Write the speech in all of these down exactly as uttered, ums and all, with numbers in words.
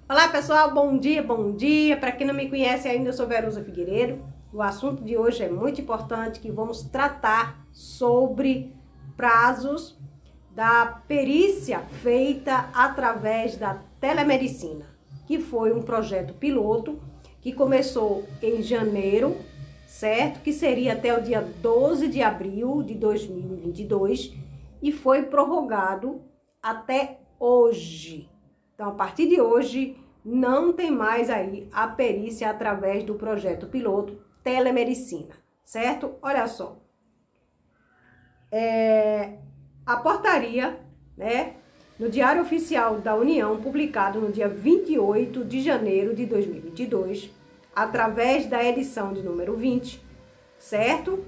Olá pessoal, bom dia, bom dia. Para quem não me conhece ainda, eu sou Verusa Figueiredo. O assunto de hoje é muito importante, que vamos tratar sobre prazos da perícia feita através da telemedicina, que foi um projeto piloto que começou em janeiro, certo? Que seria até o dia doze de abril de dois mil e vinte e dois e foi prorrogado até hoje. Então, a partir de hoje, não tem mais aí a perícia através do projeto piloto telemedicina, certo? Olha só, é, a portaria, né, no Diário Oficial da União, publicado no dia vinte e oito de janeiro de dois mil e vinte e dois, através da edição de número vinte, certo?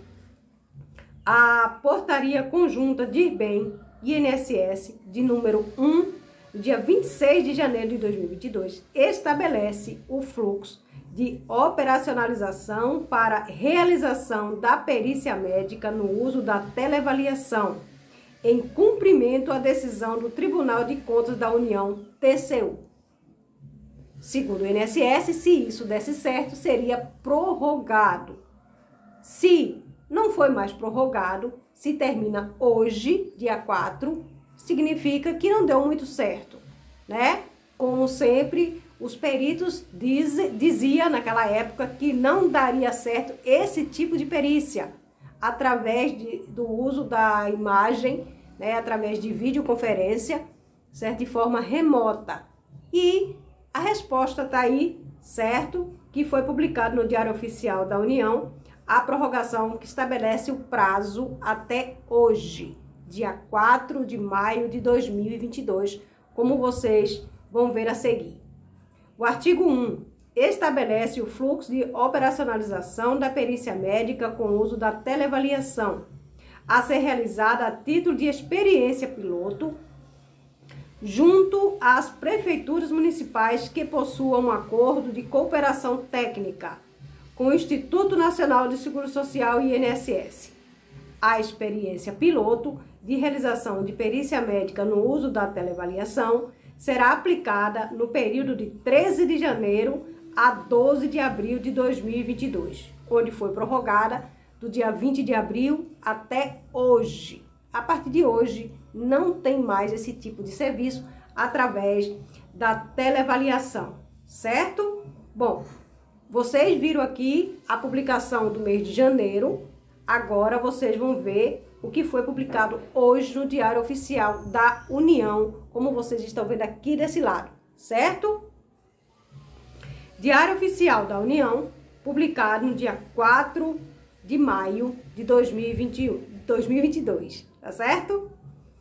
A portaria conjunta de IRBEM I N S S de número um, no dia vinte e seis de janeiro de dois mil e vinte e dois, estabelece o fluxo de operacionalização para realização da perícia médica no uso da teleavaliação, em cumprimento à decisão do Tribunal de Contas da União, T C U. Segundo o I N S S, se isso desse certo, seria prorrogado. Se não foi mais prorrogado, se termina hoje, dia quatro, significa que não deu muito certo, né? Como sempre, os peritos diz, dizia naquela época que não daria certo esse tipo de perícia através de, do uso da imagem, né? Através de videoconferência, certo? De forma remota. E a resposta está aí, certo? Que foi publicado no Diário Oficial da União a prorrogação que estabelece o prazo até hoje, dia quatro de maio de dois mil e vinte e dois, como vocês vão ver a seguir. O artigo um estabelece o fluxo de operacionalização da perícia médica com o uso da teleavaliação, a ser realizada a título de experiência piloto, junto às prefeituras municipais que possuam um acordo de cooperação técnica com o Instituto Nacional de Seguro Social e I N S S. A experiência piloto de realização de perícia médica no uso da teleavaliação será aplicada no período de treze de janeiro a doze de abril de dois mil e vinte e dois, onde foi prorrogada do dia vinte de abril até hoje. A partir de hoje, não tem mais esse tipo de serviço através da teleavaliação, certo? Bom, vocês viram aqui a publicação do mês de janeiro. Agora vocês vão ver o que foi publicado hoje no Diário Oficial da União, como vocês estão vendo aqui desse lado, certo? Diário Oficial da União, publicado no dia quatro de maio de dois mil e vinte e um, dois mil e vinte e dois, tá certo?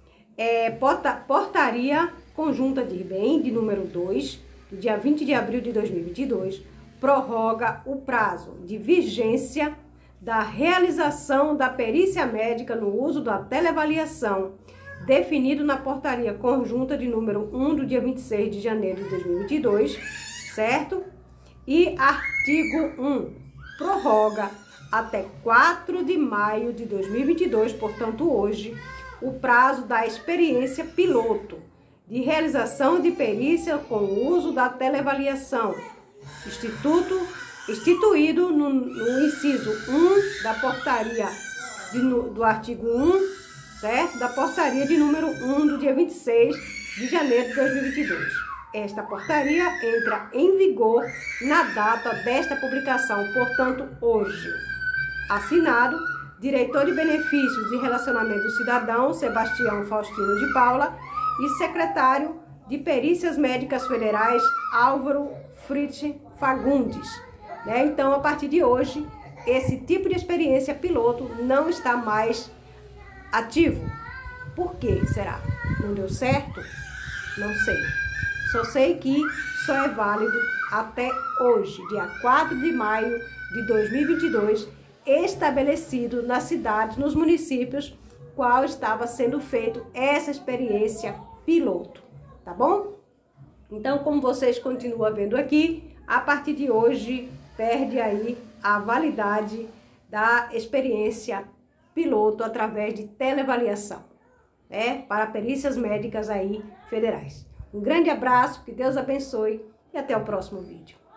É, porta, portaria conjunta de IRBEM, de número dois, do dia vinte de abril de dois mil e vinte e dois, prorroga o prazo de vigência da realização da perícia médica no uso da teleavaliação, definido na portaria conjunta de número um do dia vinte e seis de janeiro de dois mil e vinte e dois, certo? E artigo um, prorroga até quatro de maio de dois mil e vinte e dois, portanto hoje, o prazo da experiência piloto de realização de perícia com o uso da teleavaliação, Instituto instituído no, no inciso um da portaria de, do artigo um, certo? Da portaria de número um do dia vinte e seis de janeiro de dois mil e vinte e dois. Esta portaria entra em vigor na data desta publicação, portanto, hoje. Assinado, diretor de Benefícios e Relacionamento do Cidadão, Sebastião Faustino de Paula, e secretário de Perícias Médicas Federais, Álvaro Fritz Fagundes. Né? Então, a partir de hoje, esse tipo de experiência piloto não está mais ativo. Por que será? Não deu certo? Não sei. Só sei que só é válido até hoje, dia quatro de maio de dois mil e vinte e dois, estabelecido nas cidades, nos municípios, qual estava sendo feito essa experiência piloto. Tá bom? Então, como vocês continuam vendo aqui, a partir de hoje perde aí a validade da experiência piloto através de teleavaliação, né, para perícias médicas aí federais. Um grande abraço, que Deus abençoe e até o próximo vídeo.